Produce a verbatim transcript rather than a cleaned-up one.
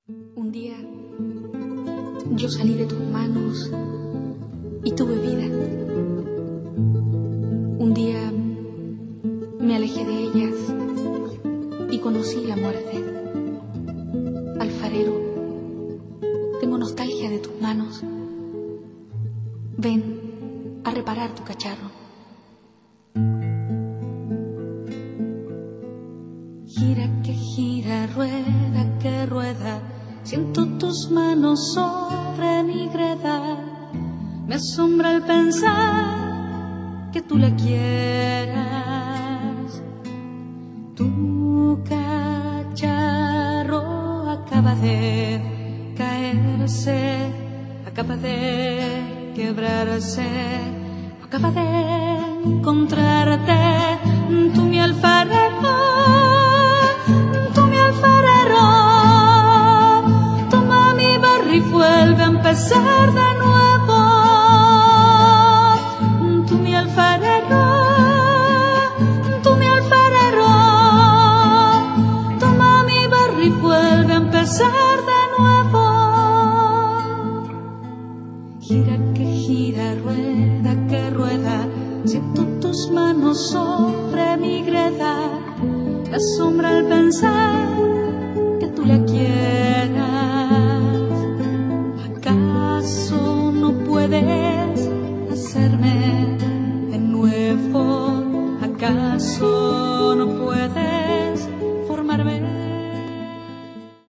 Un día yo salí de tus manos y tuve vida. Un día me alejé de ellas y conocí la muerte. Alfarero, tengo nostalgia de tus manos. Ven a reparar tu cacharro. Gira que gira, rueda que rueda, siento tus manos sobre mi greda. Me asombra el pensar que tú la quieras. Tu cacharro acaba de caerse, acaba de quebrarse, acaba de encontrarte. Tú mi alfarero, tú mi alfarero, toma mi barro y vuelve a empezar de nuevo. Tú mi alfarero, tú mi alfarero, toma mi barro y vuelve a empezar de nuevo. Gira que gira, rueda que rueda, siento tus manos sobre mi greda. Me asombra el pensar que tú la quieras. ¿Acaso no puedes